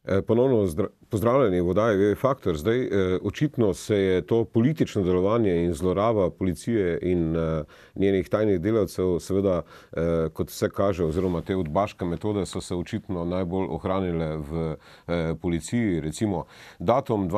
Ponovno pozdravljeni v oddaji Faktor. Zdaj, očitno se je to politično delovanje in zloraba policije in njenih tajnih delavcev, seveda, kot vse kaže, oziroma te udbaške metode so se očitno najbolj ohranile v policiji. Recimo, datum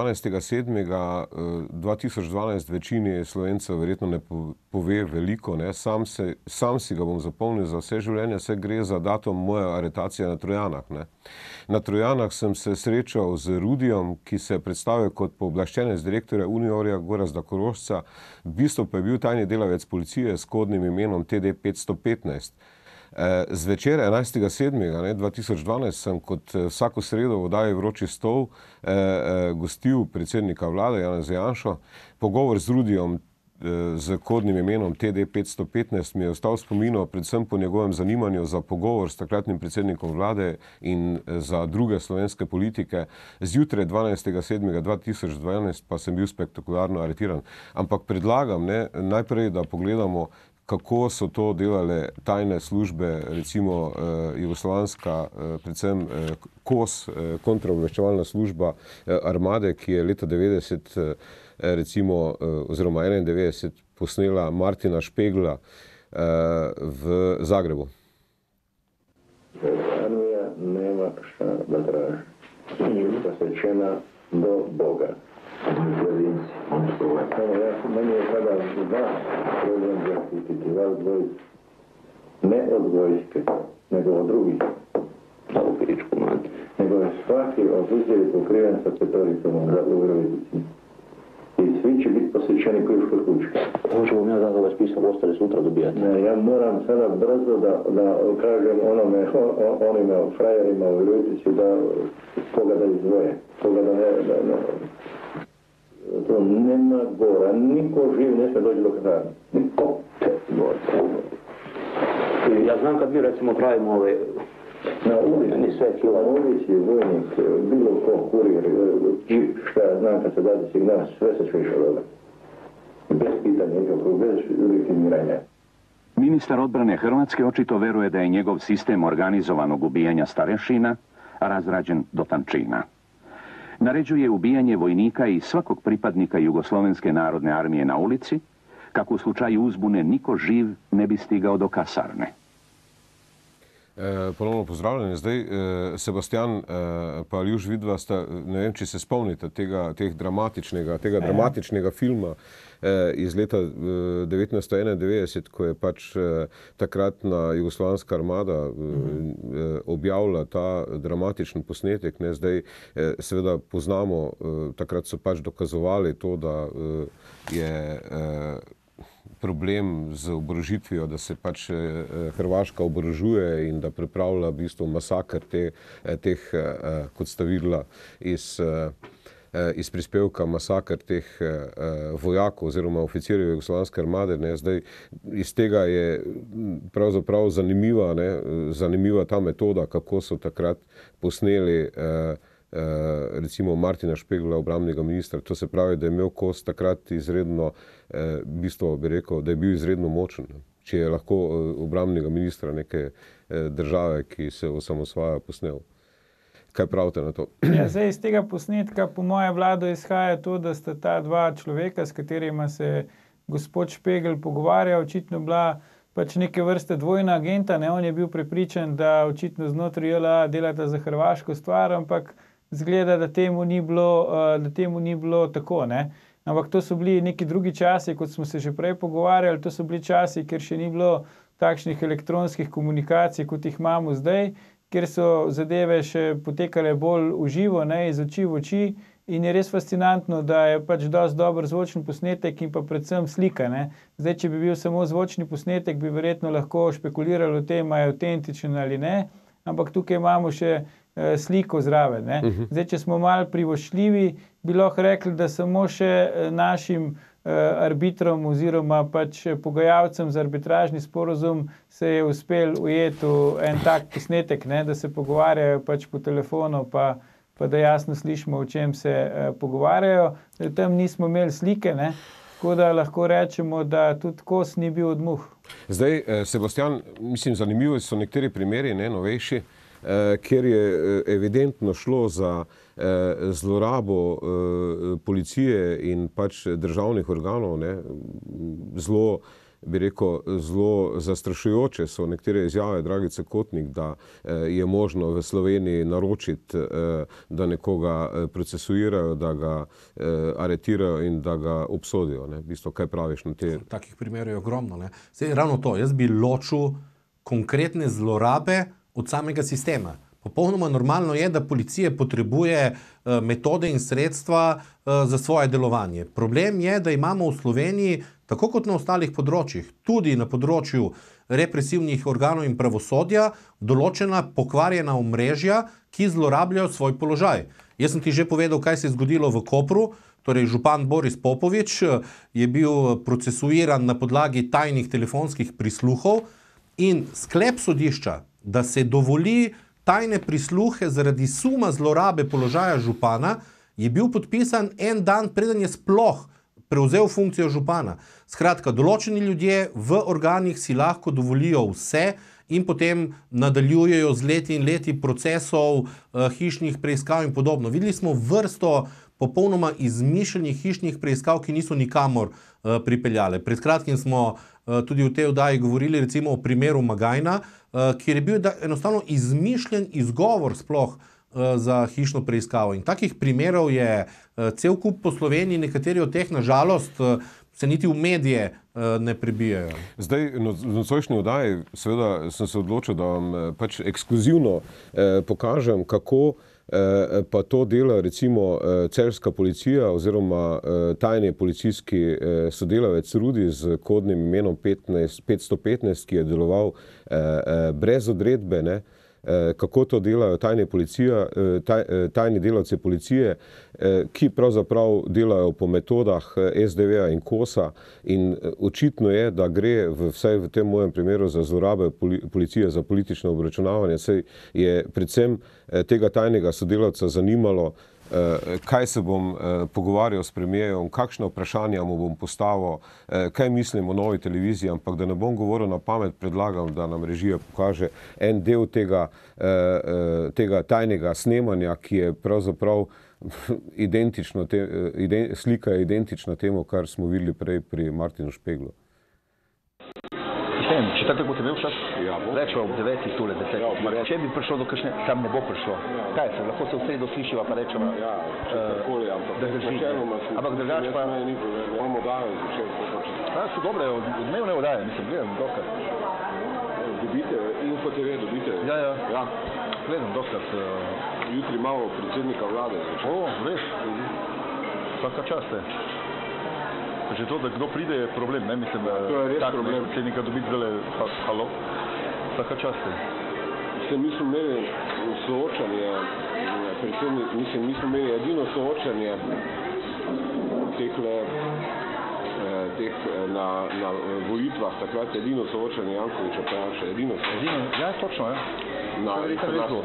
12.7.2012 večini Slovencev verjetno ne pove veliko, ne? Sam si ga bom zapomnil za vse življenje, saj gre za datum moje aretacije na Trojanah, ne? Na Trojanah sem se srečal z Rudijem, ki se je predstavil kot pooblaščenec direktorja Uniorja Gorazda Korošca, v bistvu pa je bil tajni delavec policije s kodnim imenom TD 515. Zvečer 11.7.2012 sem kot vsako sredo v oddaji Vroči stol gostil predsednika vlade Janeza Janšo. Pogovor z Rudijem z kodnim imenom TD 515 mi je ostal v spominu predvsem po njegovem zanimanju za pogovor s takratnim predsednikom vlade in za druge slovenske politike. Zjutraj 12.7.2012 pa sem bil spektakularno aretiran. Ampak predlagam, najprej, da pogledamo, kako so to delale tajne službe, recimo jugoslovanska, predvsem KOS, kontraobveščevalna služba armade, ki je leta 90 recimo, oziroma 91 posnela Martina Špegla v Zagrebu. Armija nema šta da traži. Je posvećena do Boga. Meni je sada problem zaštititi vas dvojicu. Ne od vojske, nego od drugih. Nego je svaki oficir pokriven sa petoricom u Virovitici. I svi će biti posjećeni koji u kućka. Hoće vam ja da vas pisam, ostali sutra dobijati. Ne, ja moram sada brzo da kažem onime frajerima u Virovitici da koga da izdvoje. Koga da ne... To nema gora, niko živ ne smije doći do kasarne. Niko te gora. Ja znam kad mi recimo pravimo ove... Na ulici vojnik, bilo ko kurir, šta ja znam kad se dati signal, sve se sve išlo. Bez pitanja nikakvog, bez legitimiranja. Ministar odbrane Hrvatske očito veruje da je njegov sistem organizovanog ubijanja starešina razrađen do tančina. Naređuje ubijanje vojnika i svakog pripadnika Jugoslovenske narodne armije na ulici, kako u slučaju uzbune niko živ ne bi stigao do kasarne. Ponovno pozdravljanje. Zdaj, Sebastian pa Aljuš, vidva sta, ne vem, če se spomnite tega dramatičnega filma iz leta 1991, ko je pač takratna jugoslovanska armada objavila ta dramatičen posnetek. Zdaj, seveda poznamo, takrat so pač dokazovali to, da je problem z oborožitvijo, da se pač Hrvaška oborožuje in da pripravlja v bistvu masakr teh, kot sta videla iz prispevka, masakr teh vojakov oziroma oficirjev jugoslovanske armade. Zdaj, iz tega je pravzaprav zanimiva ta metoda, kako so takrat posneli recimo Martina Špegla, obrambnega ministra. To se pravi, da je imel KOS takrat izredno, v bistvu bi rekel, da je bil izredno močen. Če je lahko obrambnega ministra neke države, ki se osamosvaja, posnel. Kaj pravite na to? Ja, zdaj iz tega posnetka po moje vlado izhaja to, da sta ta dva človeka, s katerima se gospod Špegl pogovarja, očitno bila pač neke vrste dvojna agenta. On je bil prepričan, da očitno znotraj JLA delata za hrvaško stvar, ampak zgleda, da temu ni bilo tako, ne. Ampak to so bili neki drugi časi, kot smo se že prej pogovarjali, to so bili časi, kjer še ni bilo takšnih elektronskih komunikacij, kot jih imamo zdaj, kjer so zadeve še potekale bolj v živo, iz oči v oči, in je res fascinantno, da je pač dosti dober zvočni posnetek in pa predvsem slika, ne. Zdaj, če bi bil samo zvočni posnetek, bi verjetno lahko špekulirali o tem, ali je avtentičen ali ne, ampak tukaj imamo še sliko zraven, ne. Zdaj, če smo malo privoščljivi, bi lahko rekli, da samo še našim arbitrom oziroma pač pogajalcem za arbitražni sporozum se je uspel ujeti en tak posnetek, da se pogovarjajo pač po telefonu, pa da jasno slišimo, o čem se pogovarjajo. Tam nismo imeli slike, tako da lahko rečemo, da tudi KOS ni bil od muh. Zdaj, Sebastian, mislim, zanimivi so nekateri primeri, novejši, kjer je evidentno šlo za zlorabo policije in pač državnih organov, ne, zelo, bi rekel, zelo zastrašujoče so nekatere izjave Dragice Kotnik, da je možno v Sloveniji naročiti, da nekoga procesuirajo, da ga aretirajo in da ga obsodijo. Ne. V bistvu, kaj praviš na te? Takih primerov je ogromno. Ne. Sej, ravno to, jaz bi ločil konkretne zlorabe od samega sistema. Popolnoma normalno je, da policija potrebuje metode in sredstva za svoje delovanje. Problem je, da imamo v Sloveniji, tako kot na ostalih področjih, tudi na področju represivnih organov in pravosodja, določena pokvarjena omrežja, ki zlorabljajo svoj položaj. Jaz sem ti že povedal, kaj se je zgodilo v Kopru. Torej, župan Boris Popovič je bil procesuiran na podlagi tajnih telefonskih prisluhov in sklep sodišča, da se dovoli tajne prisluhe zaradi suma zlorabe položaja župana, je bil podpisan en dan, preden je sploh prevzel funkcijo župana. Skratka, določeni ljudje v organih si lahko dovolijo vse in potem nadaljujejo z leti in leti procesov, hišnih preiskav in podobno. Videli smo vrsto popolnoma izmišljenih hišnih preiskav, ki niso nikamor pripeljale. Pred kratkim smo tudi v tej oddaji govorili recimo o primeru Magajna, kjer je bil enostavno izmišljen izgovor sploh za hišno preiskavo. In takih primerov je cel kup po Sloveniji, nekateri od teh, nažalost, se niti v medije ne prebijajo. Zdaj, v nocojšnji oddaji, seveda sem se odločil, da vam pač ekskluzivno pokažem, kako pa to dela recimo celjska policija oziroma tajni policijski sodelavec Rudi z kodnim imenom 515, ki je deloval brez odredbe, ne, kako to delajo tajni delavci policije, ki pravzaprav delajo po metodah SDV-ja in KOS-a in očitno je, da gre vsaj v tem mojem primeru za zlorabe policije za politično obračunavanje, saj je predvsem tega tajnega sodelavca zanimalo, kaj se bom pogovarjal s premijerom, kakšne vprašanja mu bom postavil, kaj mislim o novi televiziji, ampak da ne bom govoril na pamet, predlagam, da nam režija pokaže en del tega tajnega snemanja, ki je pravzaprav identično, slika je identična temu, kar smo videli prej pri Martinu Špeglu. Četrtek boste imel čas? Ja, bo. Rečeva ob 9. tule 10. Če bi prišlo do kakšne, tam ne bo prišlo. Kaj se, lahko se v sredo slišiva pa rečeva? Ja, četrkoli, ampak načeloma si... Ampak drugače pa... Imamo dajo zvečer. So dobre, odmevne oddaje, mislim, gledam dokaj. Dobite, Info TV dobite? Ja. Gledam dokaj. Jutri imamo predsednika vlade zvečer. O, res? Vsaka čast je. Že to, da kdo pride, je problem, ne? Mislim, da to je res tak, problem. Predsednika dobiti zdaj, halo, vsaka čast je. Mi smo imeli soočanje, mi smo imeli edino soočanje na volitvah, takrat edino soočanje Jankovića Praše, edino soočanje. Ja, točno, ja. To je verjetno res bilo.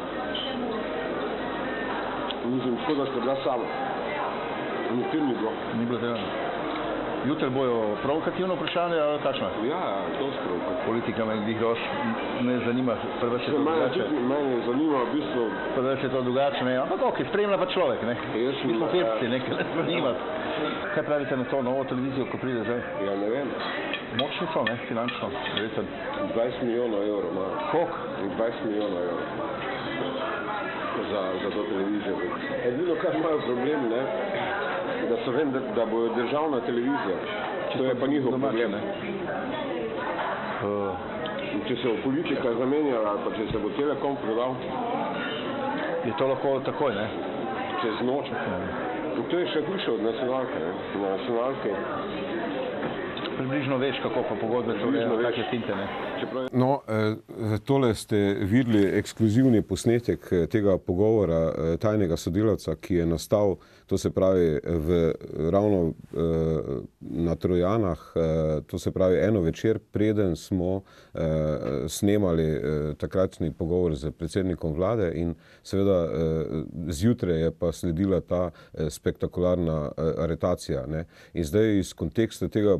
Mislim, tako da ste bila sama. Nikjer ni bilo. Ni bilo tega. Jutri bojo provokativno vprašanje, ali kakšno? Ja, to je provokativno. Politika me jih dosti ne zanima, prve se to drugače. Mene zanima v bistvu... Prve se to drugače, ne, ampak ok, spremlja pa človek, ne. Mi smo pevci, nekaj ne zanima. Kaj pravite na to novo televizijo, ko pride zdaj? Ja, ne vem. Močni so, ne, finančno, verjetno. 20 milijonov evrov ima. Koliko? 20 milijonov evrov. Za to televizijo. Edino, kar imajo problem, ne, da so vem, da bojo državna televizija. To je pa njihov problem. Če se bo politika zamenjala, ali pa če se bo Telekom prodal, je to lahko takoj, ne? Čez noč. To je še hujše od nacionalke, ne? Na nacionalke približno veš, kako pa pogodbe so, kakšne finte, ne? No, tole ste videli ekskluzivni posnetek tega pogovora tajnega sodelavca, ki je nastal, to se pravi ravno na Trojanah, to se pravi eno večer, preden smo snemali takratni pogovor z predsednikom vlade in seveda zjutraj je pa sledila ta spektakularna aretacija, ne. In zdaj iz konteksta tega pogovora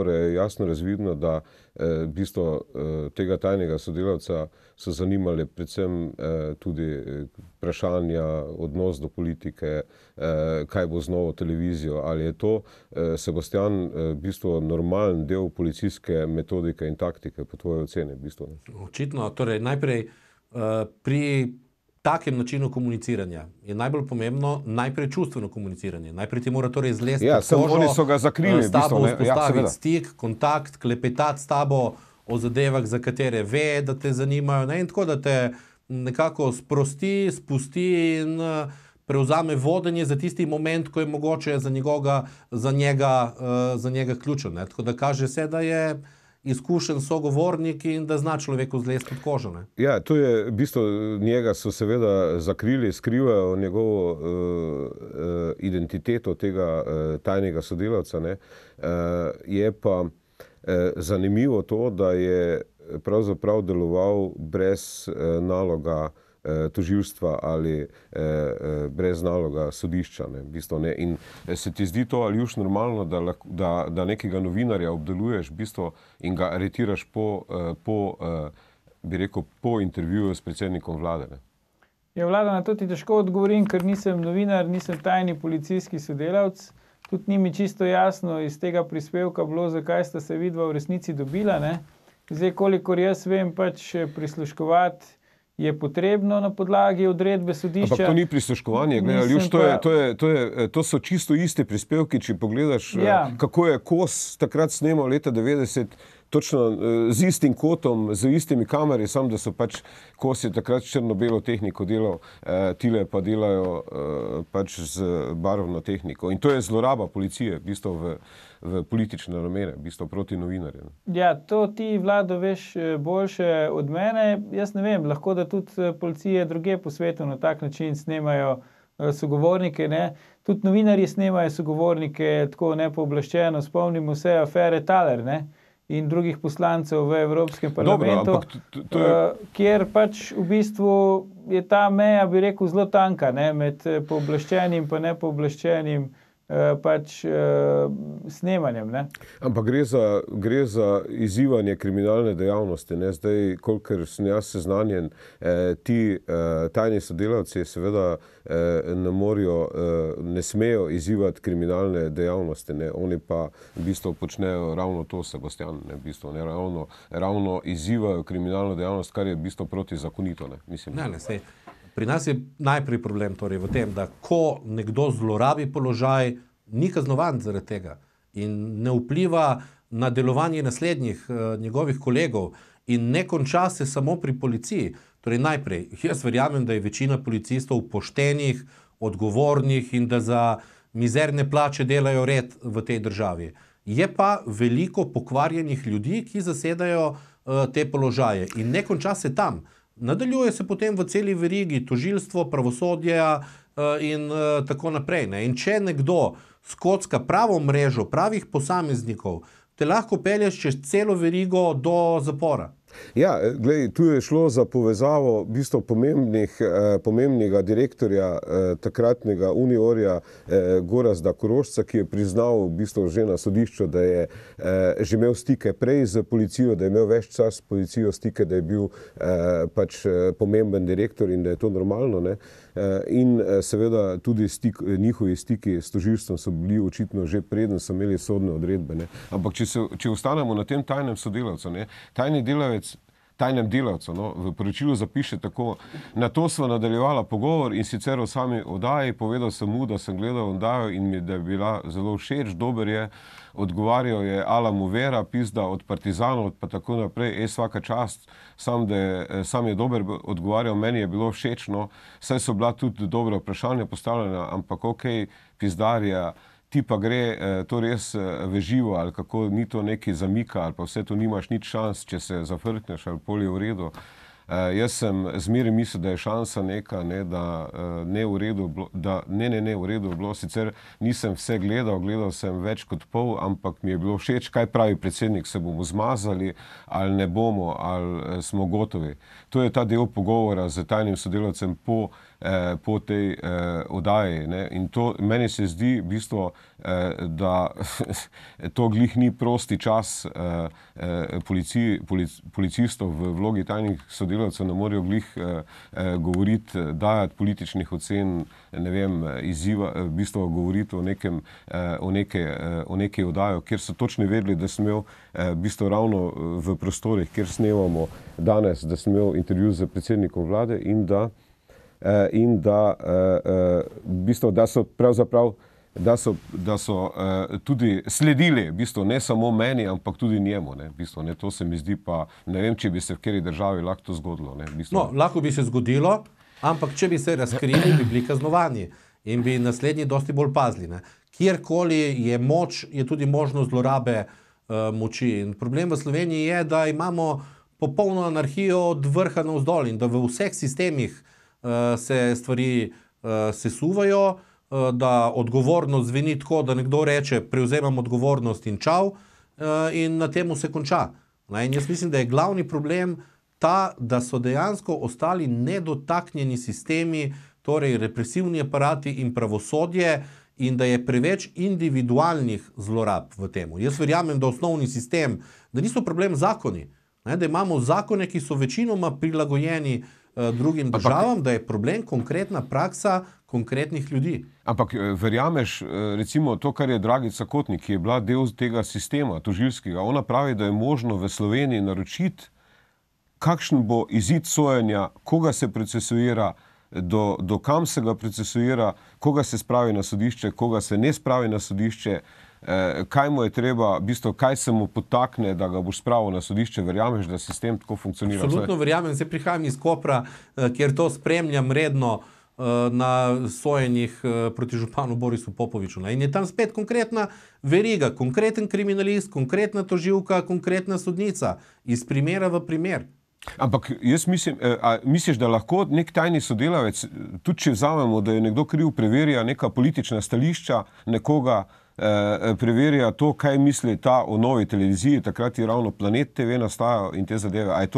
pogovora je jasno razvidno, da v bistvu tega tajnega sodelavca so zanimali predvsem tudi vprašanja, odnos do politike, kaj bo z novo televizijo, ali je to, Sebastian, v bistvu normalen del policijske metodike in taktike, po tvoje ocene, v bistvu? Očitno, torej najprej pri takem načinu komuniciranja je najbolj pomembno najprej čustveno komuniciranje. Najprej ti mora torej zlesti pod kožo, oni so ga zakrili, s tabo vzpostaviti stik, kontakt, klepetati s tabo o zadevah, za katere ve, da te zanimajo, ne? In tako, da te nekako sprosti, spusti in prevzame vodenje za tisti moment, ko je mogoče za njega ključen. Ne? Tako da kaže se, da je izkušen sogovornik in da zna človeku zlesti pod kožo. Ne? Ja, to je v bistvu, njega so seveda zakrili, skrivajo njegovo identiteto tega tajnega sodelavca, ne? Je pa zanimivo to, da je pravzaprav deloval brez naloga tožilstva ali brez naloga sodišča. Ne? V bistvu, ne? In se ti zdi to, Aljuš, normalno, da nekega novinarja obdeluješ v bistvu in ga aretiraš bi rekel, po intervjuju s predsednikom vlade? Ne? Ja, Vlado, na to ti težko odgovorim, ker nisem novinar, nisem tajni policijski sodelavc. Tudi ni mi čisto jasno iz tega prispevka bilo, zakaj sta se vidva v resnici dobila. Ne? Zdaj, kolikor jaz vem, pač prisluškovati je potrebno na podlagi odredbe sodišča. Ampak to ni prisluškovanje, Aljuš, to so čisto iste prispevki, če pogledaš, kako je Kos takrat snemal leta 90, točno z istim kotom, z istimi kameri, samo da so pač Kos je takrat črno-belo tehniko delal, tile pa delajo pač z barvno tehniko. In to je zloraba policije, v bistvu v politične namene, v bistvu proti novinarjem. Ja, to ti, Vlado, veš boljše od mene. Jaz ne vem, lahko da tudi policije druge po svetu na tak način snemajo sogovornike, ne. Tudi novinarji snemajo sogovornike tako nepooblaščeno. Spomnimo se afere Thaler, ne, in drugih poslancev v Evropskem parlamentu. Dobro, kjer pač v bistvu je ta meja, bi rekel, zelo tanka, ne, med pooblaščenim pa nepooblaščenim pač snemanjem. Ne? Ampak gre za izzivanje kriminalne dejavnosti. Ne? Zdaj, kolikor sem jaz seznanjen, ti tajni sodelavci seveda ne smejo izzivati kriminalne dejavnosti. Ne? Oni pa v bistvu počnejo ravno to, Sebastian, ne? V bistvu, ne? Ravno izzivajo kriminalno dejavnost, kar je v bistvu protizakonito. Ne? Mislim, ne, sej. Pri nas je najprej problem torej v tem, da ko nekdo zlorabi položaj, ni kaznovan zaradi tega in ne vpliva na delovanje naslednjih njegovih kolegov in ne konča se samo pri policiji. Torej najprej, jaz verjamem, da je večina policistov poštenih, odgovornih in da za mizerne plače delajo red v tej državi. Je pa veliko pokvarjenih ljudi, ki zasedajo te položaje in ne konča se tam. Nadaljuje se potem v celi verigi tožilstvo, pravosodja in tako naprej. Ne? In če nekdo skocka pravo mrežo pravih posameznikov, te lahko pelješ čez celo verigo do zapora. Ja, glej, tu je šlo za povezavo v bistvu pomembnega direktorja takratnega Uniorja Gorazda Korošca, ki je priznal v bistvu že na sodišču, da je že imel stike prej z policijo, da je imel več čas s policijo stike, da je bil pač pomemben direktor in da je to normalno. Ne? In seveda tudi njihovi stiki s tožilstvom so bili očitno že preden so imeli sodne odredbe. Ne? Ampak če ostanemo na tem tajnem sodelavcu, ne? Tajnem delavcu, no, v poročilu zapiše tako: na to sva nadaljevala pogovor in sicer o sami oddaji, povedal sem mu, da sem gledal oddajo in mi da je bila zelo všeč, dober je, odgovarjal je Ala Muvera, pizda od Partizanov, pa tako naprej, svaka čast, sam je dober odgovarjal, meni je bilo všečno, saj so bila tudi dobra vprašanja postavljena, ampak okej, pizdarja, ti pa gre to res v živo, ali kako, ni to neki zamika, ali pa vse to nimaš nič šans, če se zafrkneš, ali pol je v redu. Jaz sem zmeraj mislil, da je šansa neka, ne, da ne v redu bilo, sicer nisem vse gledal sem več kot pol, ampak mi je bilo všeč, kaj pravi predsednik, se bomo zmazali, ali ne bomo, ali smo gotovi. To je ta del pogovora z tajnim sodelavcem po po tej oddaji. Ne? In to meni se zdi v bistvu, da to glih ni prosti čas policistov v vlogi tajnih sodelavcev, ne morejo glih govoriti, dajati političnih ocen, ne vem, izziva, v bistvu govoriti o neki oddaji, kjer so točno vedeli, da sem imel v bistvu ravno v prostorih, kjer snemamo danes, da sem imel intervju z predsednikom vlade in da v bistvu, da so pravzaprav da so tudi sledili, v bistvu, ne samo meni, ampak tudi njemu. Ne, v bistvu, ne, to se mi zdi pa, ne vem, če bi se v kateri državi lahko to zgodilo. Ne, v bistvu. No, lahko bi se zgodilo, ampak če bi se razkrili, bi bili kaznovani in bi naslednji dosti bolj pazili. Ne. Kjerkoli je moč, je tudi možnost zlorabe moči. In problem v Sloveniji je, da imamo popolno anarhijo od vrha navzdol in da v vseh sistemih se stvari sesuvajo, da odgovornost zveni tako, da nekdo reče, prevzemam odgovornost in čau, in na temu se konča. In jaz mislim, da je glavni problem ta, da so dejansko ostali nedotaknjeni sistemi, torej represivni aparati in pravosodje, in da je preveč individualnih zlorab v temu. Jaz verjamem, da osnovni sistem, da niso problem zakoni, da imamo zakone, ki so večinoma prilagojeni drugim državam, da je problem konkretna praksa konkretnih ljudi. Ampak verjameš, recimo to, kar je Dragica Kotnik, ki je bila del tega sistema tožilskega, ona pravi, da je možno v Sloveniji naročiti, kakšen bo izid sojenja, koga se procesuira, do kam se ga procesuira, koga se spravi na sodišče, koga se ne spravi na sodišče, kaj mu je treba, v bistvu, kaj se mu potakne, da ga boš spravil na sodišče. Verjameš, da sistem tako funkcionira? Absolutno verjamem, se prihajam iz Kopra, kjer to spremljam redno na sojenjih proti županu Borisu Popoviču. In je tam spet konkretna veriga, konkreten kriminalist, konkretna tožilka, konkretna sodnica, iz primera v primer. Ampak jaz mislim, misliš, da lahko nek tajni sodelavec, tudi če vzamemo, da je nekdo kriv, preverja neka politična stališča nekoga, preverja to, kaj misli ta o novi televiziji, takrat je ravno Planet TV nastajal in te zadeve. A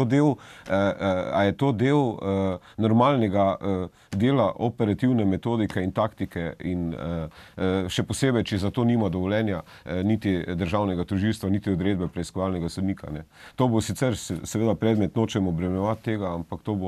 je to del normalnega dela operativne metodike in taktike in še posebej, če za to nima dovoljenja niti državnega tožilstva, niti odredbe preiskovalnega sodnika. Ne. To bo sicer seveda predmet, nočemo obremenjevati tega, ampak to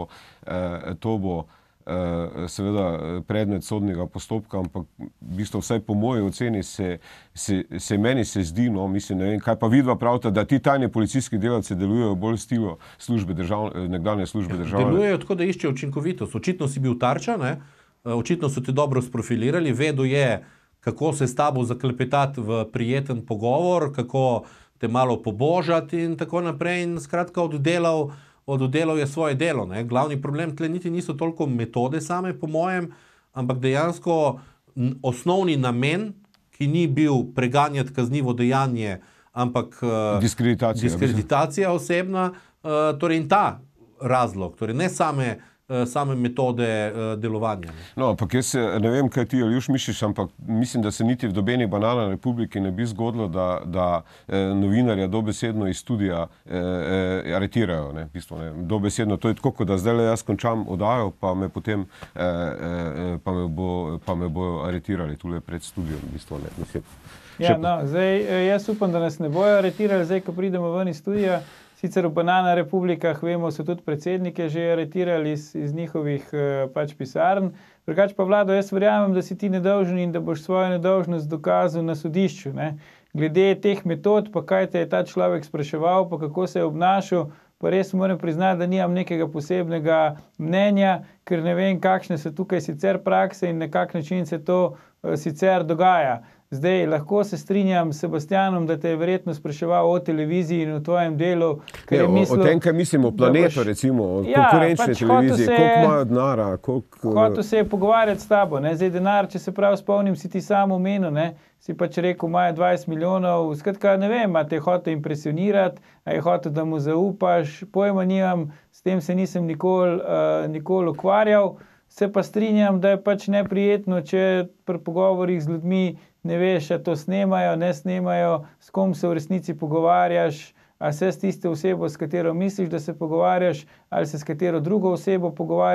bo seveda predmet sodnega postopka, ampak v bistvu vsaj po moji oceni se meni se zdi, no, mislim, ne vem, kaj pa vidva pravita, da ti tajni policijski delavci delujejo bolj v stilu nekdanje službe države. Delujejo tako, da iščejo učinkovitost. Očitno si bil tarča, ne? Očitno so te dobro sprofilirali, vedo je, kako se s tabo zaklepetati v prijeten pogovor, kako te malo pobožati in tako naprej in skratka oddelal je svoje delo. Ne? Glavni problem tle niti niso toliko metode same, po mojem, ampak dejansko osnovni namen, ki ni bil preganjati kaznivo dejanje, ampak diskreditacija osebna, torej in ta razlog, torej ne same metode delovanja. Ne? No, ampak jaz ne vem, kaj ti Aljuš misliš, ampak mislim, da se niti v dobeni Banana Republiki ne bi zgodilo, da novinarja dobesedno iz studija aretirajo. Ne? V bistvu, ne? Dobesedno, to je tako, kot da zdaj jaz končam oddajo, pa me potem pa me bo aretirali tule pred studijom. V bistvu, ne? Mislim, ja, no, zdaj, jaz upam, da nas ne bojo aretirali, zdaj, ko pridemo ven iz studija. Sicer v Banana Republikah, vemo, so tudi predsednike že aretirali iz njihovih pač pisarn. Drugače pa Vlado, jaz verjamem, da si ti nedolžen in da boš svojo nedolžnost dokazal na sodišču. Ne? Glede teh metod, pa kaj te je ta človek spraševal, pa kako se je obnašal, pa res moram priznati, da nimam nekega posebnega mnenja, ker ne vem, kakšne so tukaj sicer prakse in na kak način se to sicer dogaja. Zdaj, lahko se strinjam s Sebastianom, da te je verjetno spraševal o televiziji in o tvojem delu. O tem, kaj mislim, o Planetu, recimo, o konkurenčni televiziji, koliko imajo denara. Hotel se je pogovarjati s tabo. Ne? Zdaj, denar, če se prav spomnim, si ti sam omenil, ne? Si pač rekel, imajo 20 milijonov, skratka, ne vem, a te je hotel impresionirati, a je hotel, da mu zaupaš, pojma nimam, s tem se nisem nikoli ukvarjal. Se pa strinjam, da je pač neprijetno, če pri pogovorih z ljudmi ne veš, a to snemajo, ne snemajo, s kom se v resnici pogovarjaš, a se s tisto osebo, s katero misliš, da se pogovarjaš, ali se s katero drugo osebo pogovarjaš.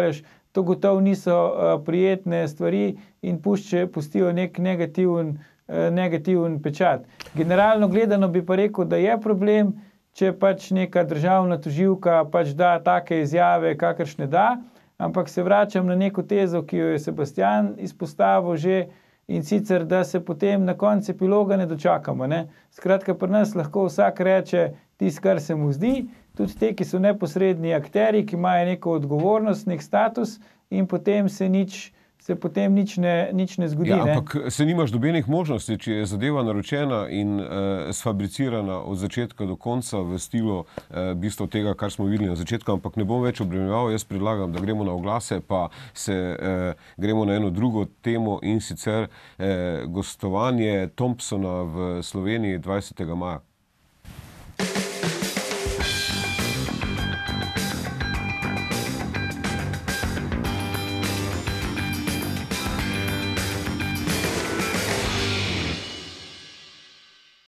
to gotovo niso prijetne stvari in pustijo nek negativen pečat. Generalno gledano bi pa rekel, da je problem, če pač neka državna tožilka pač da take izjave, kakršne da, ampak se vračam na neko tezo, ki jo je Sebastian izpostavil že, in sicer, da se potem na koncu epiloga ne dočakamo. Ne? Skratka, pri nas lahko vsak reče tisto, kar se mu zdi, tudi te, ki so neposredni akteri, ki imajo neko odgovornost, nek status, in potem se potem nič ne zgodi. Ja, ampak se nimaš dobenih možnosti, če je zadeva naročena in sfabricirana od začetka do konca v stilu bistvo tega, kar smo videli na začetku, ampak ne bom več obremenjeval, jaz predlagam, da gremo na oglase, pa gremo na eno drugo temo, in sicer gostovanje Thompsona v Sloveniji 20. maja.